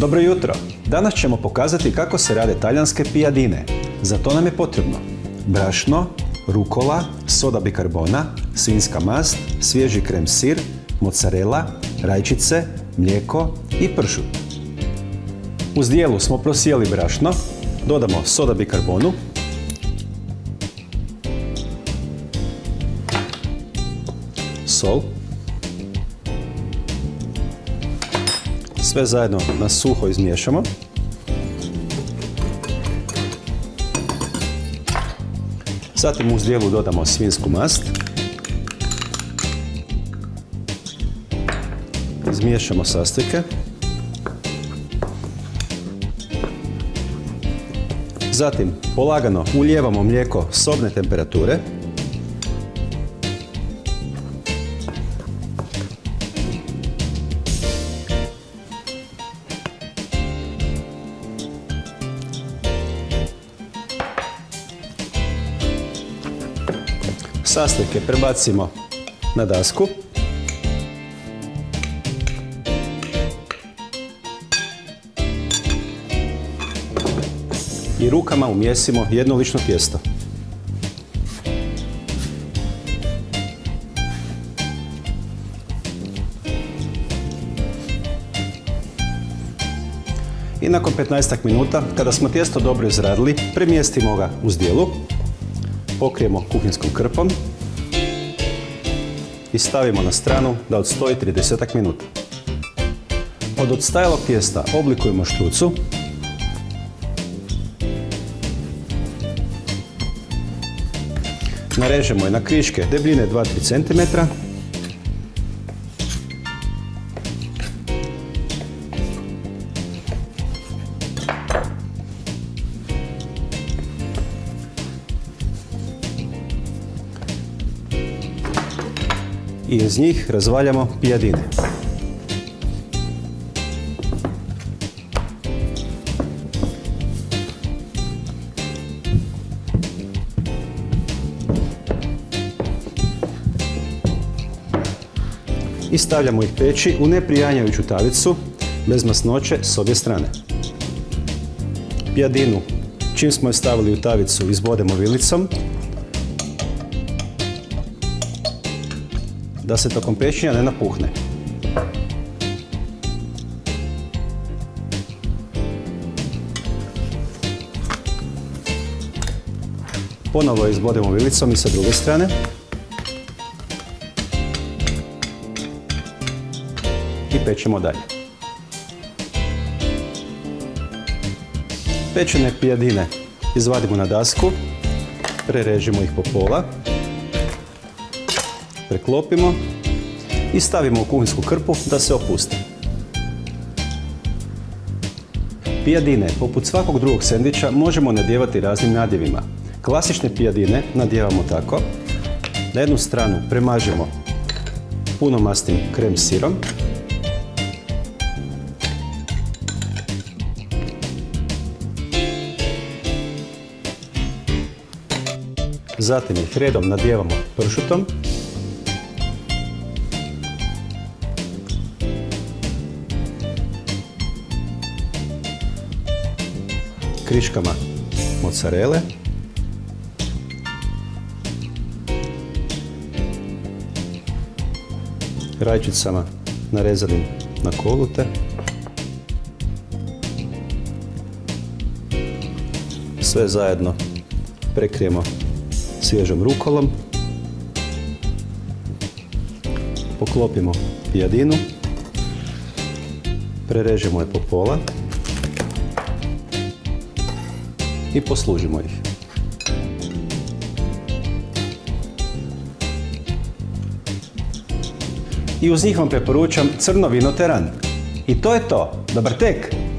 Dobro jutro! Danas ćemo pokazati kako se rade talijanske pijadine. Za to nam je potrebno brašno, rukola, soda bikarbona, svinjska mast, svježi krem sir, mozzarella, rajčice, mlijeko i pršut. U zdjelu smo prosijali brašno, dodamo soda bikarbonu, sol, sve zajedno na suho izmiješamo. Zatim u zdjelu dodamo svinjsku mast. Izmiješamo sastojke. Zatim polagano ulijevamo mlijeko sobne temperature. Sastojke prebacimo na dasku. I rukama umjesimo jednolično tijesto. I nakon 15 minuta, kada smo tijesto dobro izradili, premjestimo ga u zdjelu. Pokrijemo kuhinskom krpom i stavimo na stranu da odstoji 30 minuta. Od odstajalog tijesta oblikujemo štrucu. Narežemo je na kriške debljine 2-3 cm. I iz njih razvaljamo pijadine. I stavljamo ih peći u neprijanjajuću tavicu, bez masnoće s obje strane. Pijadinu, čim smo je stavili u tavicu, izbodemo vilicom, da se tokom pečenja ne napuhne. Ponovo izbodemo vilicom i sa druge strane. I pečemo dalje. Pečene pijadine izvadimo na dasku, prerežimo ih po pola, preklopimo i stavimo u kuhinsku krpu da se opuste. Pijadine, poput svakog drugog sendviča, možemo nadjevati raznim nadjevima. Klasične pijadine nadjevamo tako. Na jednu stranu premažemo punomasnim krem sirom. Zatim ih redom nadjevamo pršutom. Kriškama mozzarelle. Rajčicama narezanim na kolute. Sve zajedno prekrijemo svježom rukolom. Poklopimo pijadinu. Prerežemo je po pola. I poslužimo ih. I uz njih vam preporučam crno vino Teran. I to je to. Dobar tek!